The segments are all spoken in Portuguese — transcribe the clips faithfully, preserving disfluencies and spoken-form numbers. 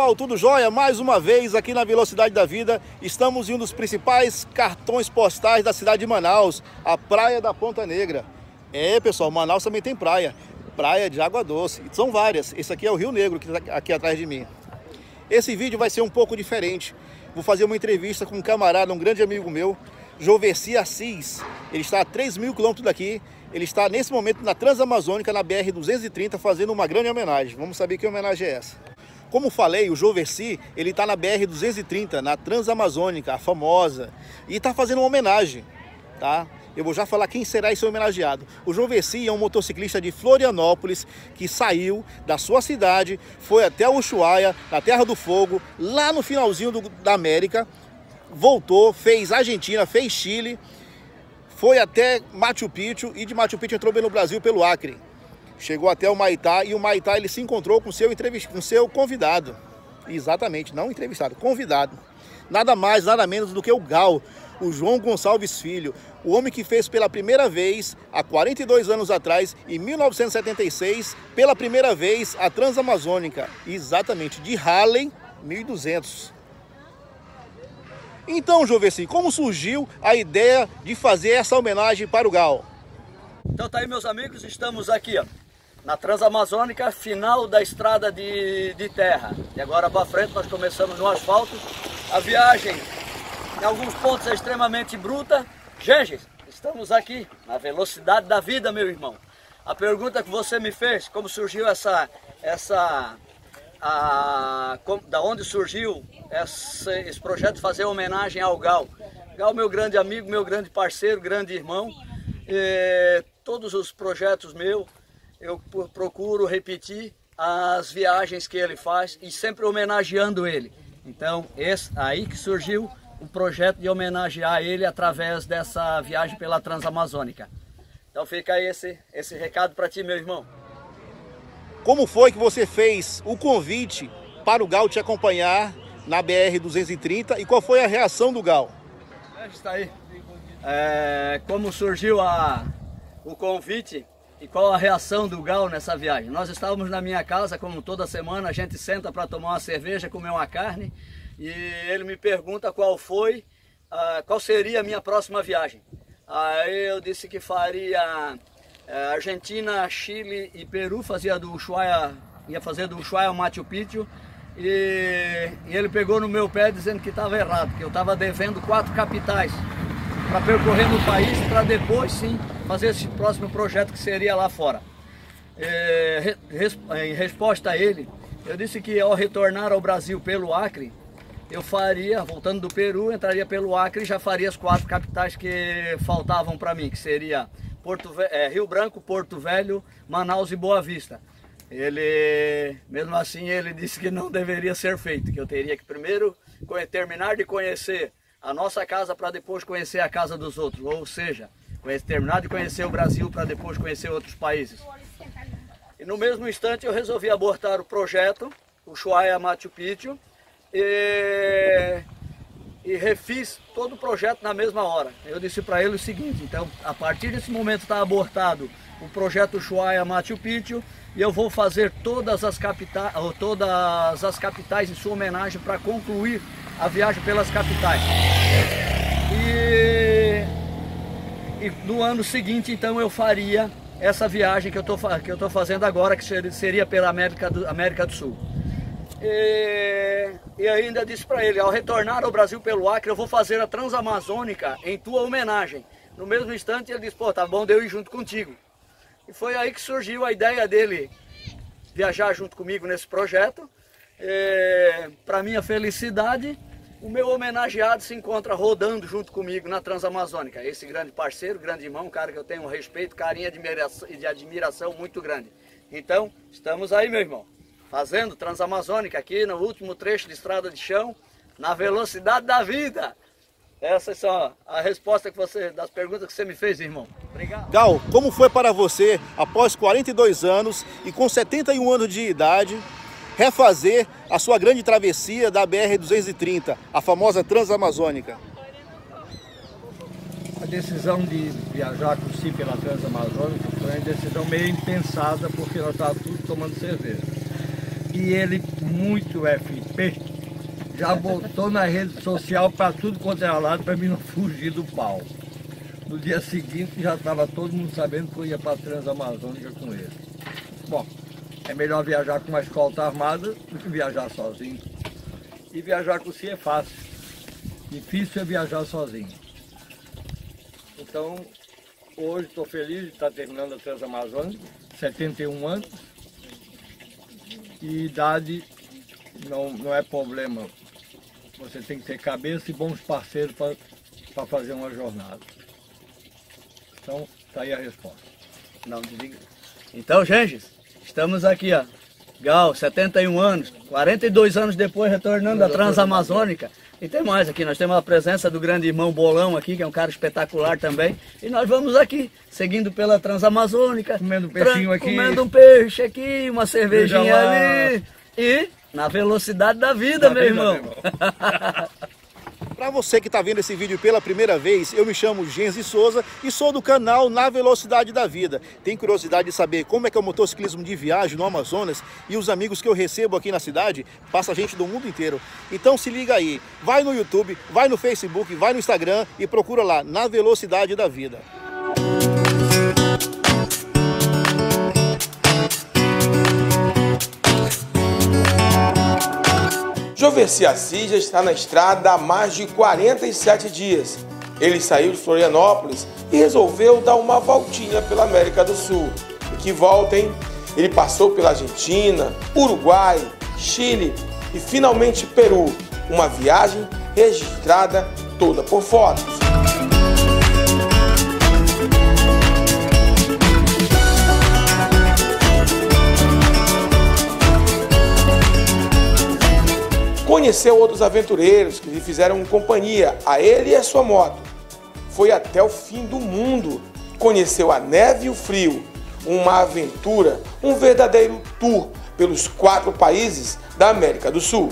pessoal, tudo jóia? Mais uma vez aqui na Velocidade da Vida, estamos em um dos principais cartões postais da cidade de Manaus, a Praia da Ponta Negra. É, pessoal, Manaus também tem praia, praia de água doce, são várias. Esse aqui é o Rio Negro, que está aqui atrás de mim. Esse vídeo vai ser um pouco diferente. Vou fazer uma entrevista com um camarada, um grande amigo meu, Joverci Assis. Ele está a três mil quilômetros daqui. Ele está nesse momento na Transamazônica, na B R duzentos e trinta, fazendo uma grande homenagem. Vamos saber que homenagem é essa. Como falei, o Joverci, ele está na B R duzentos e trinta, na Transamazônica, a famosa, e está fazendo uma homenagem, tá? Eu vou já falar quem será esse homenageado. O Joverci é um motociclista de Florianópolis que saiu da sua cidade, foi até Ushuaia, na Terra do Fogo, lá no finalzinho do, da América, voltou, fez Argentina, fez Chile, foi até Machu Picchu e de Machu Picchu entrou bem no Brasil pelo Acre. Chegou até o Maitá e o Maitá ele se encontrou com seu entrevist... com seu convidado. Exatamente, não entrevistado, convidado. Nada mais, nada menos do que o Gal, o João Gonçalves Filho, o homem que fez pela primeira vez, há quarenta e dois anos atrás, em mil novecentos e setenta e seis, pela primeira vez, a Transamazônica. Exatamente, de Harley mil e duzentos. Então, Joverci, como surgiu a ideia de fazer essa homenagem para o Gal? Então tá aí, meus amigos, estamos aqui, ó, na Transamazônica, final da estrada de, de terra. E agora para frente nós começamos no asfalto. A viagem, em alguns pontos, é extremamente bruta. Gente, estamos aqui na velocidade da vida, meu irmão. A pergunta que você me fez, como surgiu essa... essa a, como, da onde surgiu esse, esse projeto de fazer homenagem ao Gal. Gal, meu grande amigo, meu grande parceiro, grande irmão. E, todos os projetos meus, eu procuro repetir as viagens que ele faz e sempre homenageando ele. Então, esse aí que surgiu o projeto de homenagear ele através dessa viagem pela Transamazônica. Então fica aí esse, esse recado para ti, meu irmão. Como foi que você fez o convite para o Gal te acompanhar na B R duzentos e trinta e qual foi a reação do Gal? Está aí. É, como surgiu a, o convite e qual a reação do Gal nessa viagem? Nós estávamos na minha casa, como toda semana, a gente senta para tomar uma cerveja, comer uma carne, e ele me pergunta qual foi, uh, qual seria a minha próxima viagem. Aí eu disse que faria uh, Argentina, Chile e Peru, fazia do Ushuaia, ia fazer do Ushuaia ao Machu Picchu, e, e ele pegou no meu pé dizendo que estava errado, que eu estava devendo quatro capitais para percorrer no país, para depois sim fazer esse próximo projeto que seria lá fora. É, res, em resposta a ele, eu disse que ao retornar ao Brasil pelo Acre, eu faria, voltando do Peru, entraria pelo Acre e já faria as quatro capitais que faltavam para mim, que seria Porto, é, Rio Branco, Porto Velho, Manaus e Boa Vista. Ele, mesmo assim, ele disse que não deveria ser feito, que eu teria que primeiro terminar de conhecer a nossa casa para depois conhecer a casa dos outros, ou seja, terminar de conhecer o Brasil para depois conhecer outros países. E no mesmo instante eu resolvi abortar o projeto, o Ushuaia Machu Picchu, e, e refiz todo o projeto na mesma hora. Eu disse para ele o seguinte: então, a partir desse momento está abortado o projeto Ushuaia Machu Picchu e eu vou fazer todas as capitais, todas as capitais em sua homenagem para concluir a viagem pelas capitais. E, e no ano seguinte, então, eu faria essa viagem que eu estou que eu tô fazendo agora, que seria pela América do, América do Sul. E, e ainda disse para ele: ao retornar ao Brasil pelo Acre, eu vou fazer a Transamazônica em tua homenagem. No mesmo instante, ele disse: pô, tá bom de eu ir junto contigo. E foi aí que surgiu a ideia dele viajar junto comigo nesse projeto. Para minha felicidade, o meu homenageado se encontra rodando junto comigo na Transamazônica. Esse grande parceiro, grande irmão, um cara que eu tenho um respeito, carinho e de admiração muito grande. Então, estamos aí, meu irmão, fazendo Transamazônica aqui no último trecho de estrada de chão, na velocidade da vida. Essas são a resposta que você, das perguntas que você me fez, irmão. Obrigado. Gal, como foi para você, após quarenta e dois anos e com setenta e um anos de idade, refazer a sua grande travessia da B R duzentos e trinta, a famosa Transamazônica? A decisão de viajar com si pela Transamazônica foi uma decisão meio impensada, porque nós estávamos tudo tomando cerveja. e ele, muito F P, já botou na rede social para tudo quanto era lado para mim não fugir do pau. No dia seguinte já estava todo mundo sabendo que eu ia para a Transamazônica com ele. Bom, é melhor viajar com uma escolta armada do que viajar sozinho. E viajar com si é fácil. Difícil é viajar sozinho. Então, hoje estou feliz de estar terminando a Transamazônica, setenta e um anos. E idade não, não é problema. Você tem que ter cabeça e bons parceiros para fazer uma jornada. Então, está aí a resposta. Não, desliga. Então, gente, estamos aqui, ó. Gal, setenta e um anos, quarenta e dois anos depois, retornando da Transamazônica. E tem mais aqui, nós temos a presença do grande irmão Bolão aqui, que é um cara espetacular também. E nós vamos aqui, seguindo pela Transamazônica. Comendo um peixinho aqui. Comendo um peixe aqui, uma cervejinha ali. E na velocidade da vida, meu irmão. Para você que está vendo esse vídeo pela primeira vez, eu me chamo Genzi Souza e sou do canal Na Velocidade da Vida. Tem curiosidade de saber como é que é o motociclismo de viagem no Amazonas e os amigos que eu recebo aqui na cidade? Passa gente do mundo inteiro. Então se liga aí, vai no YouTube, vai no Facebook, vai no Instagram e procura lá Na Velocidade da Vida. Joverci Assis já está na estrada há mais de quarenta e sete dias. Ele saiu de Florianópolis e resolveu dar uma voltinha pela América do Sul. E que volta, hein? Ele passou pela Argentina, Uruguai, Chile e finalmente Peru. Uma viagem registrada toda por fotos. Conheceu outros aventureiros que lhe fizeram companhia a ele e a sua moto. Foi até o fim do mundo. Conheceu a neve e o frio. Uma aventura, um verdadeiro tour pelos quatro países da América do Sul.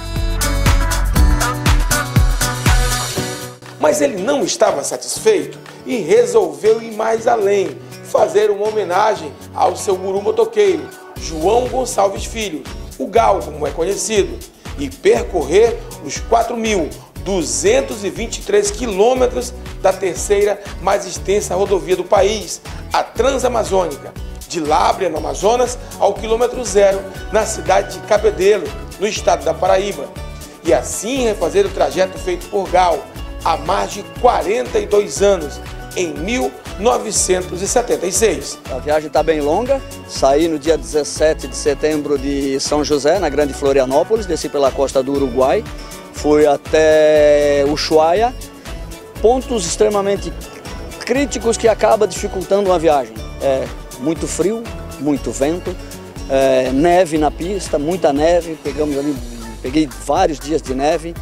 Mas ele não estava satisfeito e resolveu ir mais além, fazer uma homenagem ao seu guru motoqueiro, João Gonçalves Filho, o Gal, como é conhecido, e percorrer os quatro mil duzentos e vinte e três quilômetros da terceira mais extensa rodovia do país, a Transamazônica, de Lábrea, no Amazonas, ao quilômetro zero, na cidade de Cabedelo, no estado da Paraíba. E assim refazer o trajeto feito por Gal há mais de quarenta e dois anos, em mil novecentos e setenta e seis. A viagem está bem longa, saí no dia dezessete de setembro de São José, na Grande Florianópolis, desci pela costa do Uruguai, fui até Ushuaia, pontos extremamente críticos que acabam dificultando uma viagem. É muito frio, muito vento, é, neve na pista, muita neve, pegamos ali, peguei vários dias de neve,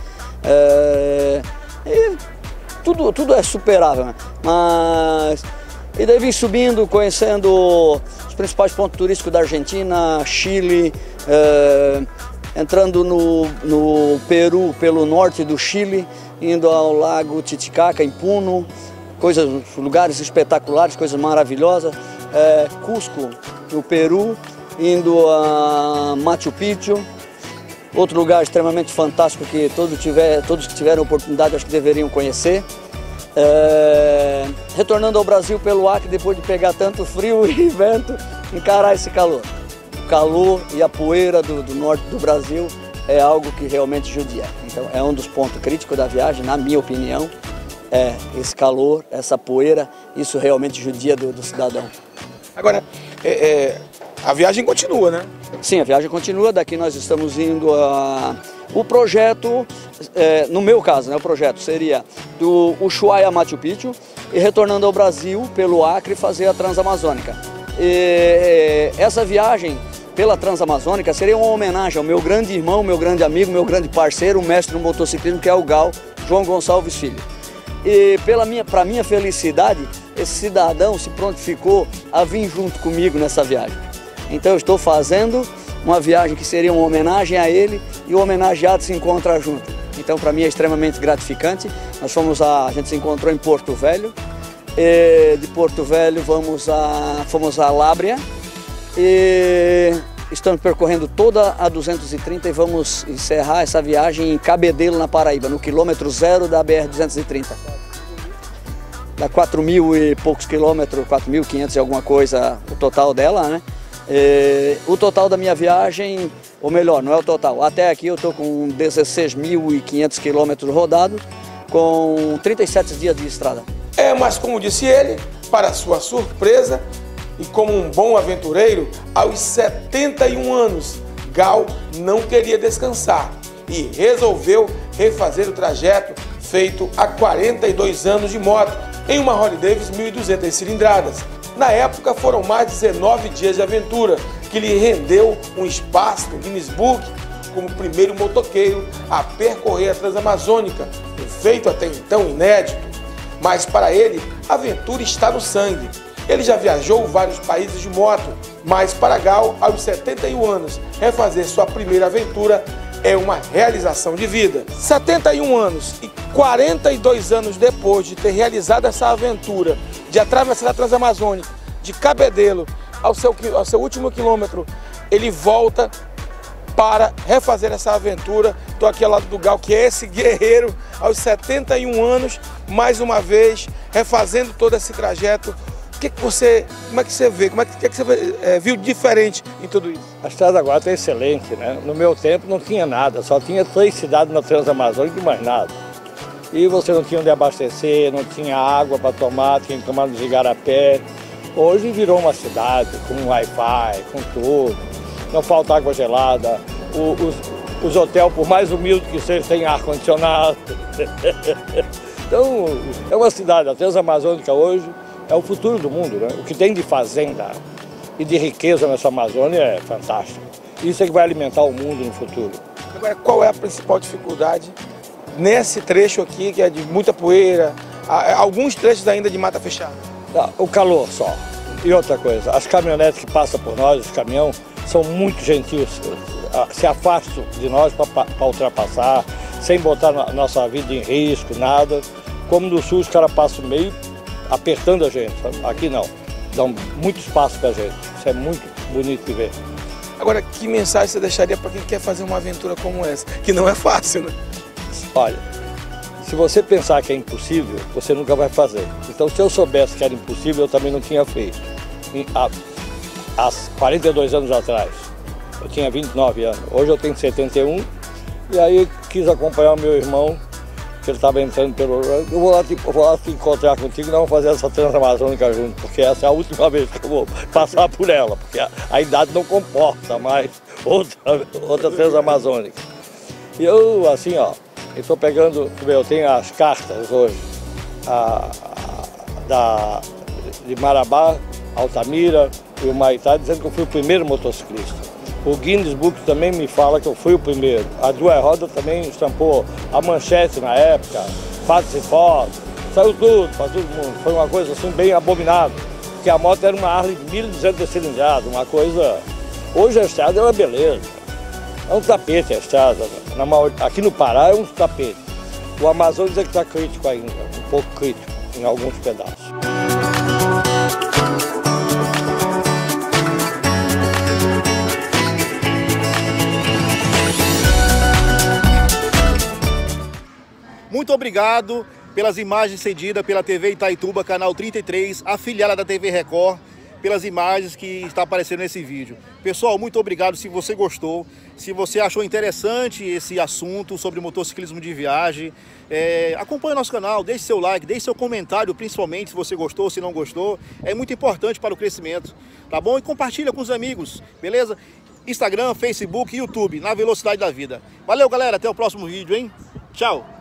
é, e Tudo, tudo é superável, né? Mas... E daí vim subindo, conhecendo os principais pontos turísticos da Argentina, Chile, eh, entrando no, no Peru pelo norte do Chile, indo ao lago Titicaca, em Puno, coisas, lugares espetaculares, coisas maravilhosas. Eh, Cusco, no Peru, indo a Machu Picchu. Outro lugar extremamente fantástico que todos, tiver, todos que tiveram oportunidade acho que deveriam conhecer. É, retornando ao Brasil pelo Acre, depois de pegar tanto frio e vento, encarar esse calor. O calor e a poeira do, do norte do Brasil é algo que realmente judia. Então é um dos pontos críticos da viagem, na minha opinião, é esse calor, essa poeira, isso realmente judia do, do cidadão. Agora, é, é, a viagem continua, né? Sim, a viagem continua, daqui nós estamos indo a... O projeto, é, no meu caso, né, o projeto seria do Ushuaia a Machu Picchu e retornando ao Brasil pelo Acre fazer a Transamazônica. E, essa viagem pela Transamazônica seria uma homenagem ao meu grande irmão, meu grande amigo, meu grande parceiro, o mestre do motociclismo, que é o Gal, João Gonçalves Filho. E pela minha, para minha felicidade, esse cidadão se prontificou a vir junto comigo nessa viagem. Então eu estou fazendo uma viagem que seria uma homenagem a ele e o homenageado se encontra junto. Então para mim é extremamente gratificante. Nós fomos a, a gente se encontrou em Porto Velho, e de Porto Velho vamos a, fomos a Lábrea e estamos percorrendo toda a duzentos e trinta e vamos encerrar essa viagem em Cabedelo, na Paraíba, no quilômetro zero da B R duzentos e trinta. Dá quatro mil e poucos quilômetros, quatro mil e quinhentos e alguma coisa o total dela, né? E, o total da minha viagem, ou melhor, não é o total, até aqui eu estou com dezesseis mil e quinhentos quilômetros rodados, com trinta e sete dias de estrada. É, mas como disse ele, para sua surpresa, e como um bom aventureiro, aos setenta e um anos, Gal não queria descansar e resolveu refazer o trajeto feito há quarenta e dois anos de moto, em uma Harley Davidson mil e duzentas cilindradas. Na época foram mais dezenove dias de aventura, que lhe rendeu um espaço no Guinness Book como o primeiro motoqueiro a percorrer a Transamazônica, um feito até então inédito. Mas para ele, a aventura está no sangue. Ele já viajou vários países de moto, mas para Gal, aos setenta e um anos, refazer sua primeira aventura é uma realização de vida. setenta e um anos e quarenta e dois anos depois de ter realizado essa aventura, de atravessar a Transamazônica, de Cabedelo ao seu, ao seu último quilômetro, ele volta para refazer essa aventura. Estou aqui ao lado do Gal, que é esse guerreiro, aos setenta e um anos, mais uma vez, refazendo todo esse trajeto. O que, que você, como é que você vê, como é que, que, que você é, viu diferente em tudo isso? A estrada agora está excelente, né? No meu tempo não tinha nada, só tinha três cidades na Transamazônica e mais nada. E você não tinha onde abastecer, não tinha água para tomar, tinha que tomar nos igarapé. Hoje virou uma cidade com Wi-Fi, com tudo, não falta água gelada, o, os, os hotéis, por mais humildes que sejam, têm ar-condicionado. Então, é uma cidade, a Transamazônica hoje é o futuro do mundo, né? O que tem de fazenda e de riqueza nessa Amazônia é fantástico. Isso é que vai alimentar o mundo no futuro. Agora, qual é a principal dificuldade nesse trecho aqui, que é de muita poeira, alguns trechos ainda de mata fechada? O calor só. E outra coisa, as caminhonetes que passam por nós, os caminhões, são muito gentis, se afastam de nós para ultrapassar, sem botar a nossa vida em risco, nada. Como no sul, os caras passam meio apertando a gente, aqui não, dão muito espaço para a gente, isso é muito bonito de ver. Agora, que mensagem você deixaria para quem quer fazer uma aventura como essa, que não é fácil, né? Olha, se você pensar que é impossível, você nunca vai fazer. Então, se eu soubesse que era impossível, eu também não tinha feito. Há, há quarenta e dois anos atrás, eu tinha vinte e nove anos, hoje eu tenho setenta e um, e aí eu quis acompanhar o meu irmão, que ele estava entrando pelo... Eu vou lá, te, eu vou lá te encontrar contigo e nós vamos fazer essa Transamazônica junto, porque essa é a última vez que eu vou passar por ela, porque a, a idade não comporta mais outra, outra Transamazônica. E eu, assim, ó, eu estou pegando, eu tenho as cartas hoje, a, a, da, de Marabá, Altamira e o Maitá, dizendo que eu fui o primeiro motociclista. O Guinness Book também me fala que eu fui o primeiro. A Duas Rodas também estampou a manchete na época, fatos e fotos, saiu tudo para todo mundo. Foi uma coisa assim bem abominável, porque a moto era uma Harley mil e duzentas cilindradas, uma coisa... Hoje a estrada é uma beleza, é um tapete a estrada. Na maior... Aqui no Pará é um tapete. O Amazonas é que está crítico ainda, um pouco crítico em alguns pedaços. Muito obrigado pelas imagens cedidas pela T V Itaituba, canal trinta e três, afiliada da T V Record, pelas imagens que está aparecendo nesse vídeo. Pessoal, muito obrigado se você gostou, se você achou interessante esse assunto sobre motociclismo de viagem. É, acompanhe o nosso canal, deixe seu like, deixe seu comentário, principalmente se você gostou, se não gostou. É muito importante para o crescimento, tá bom? E compartilha com os amigos, beleza? Instagram, Facebook, YouTube, na velocidade da vida. Valeu, galera, até o próximo vídeo, hein? Tchau!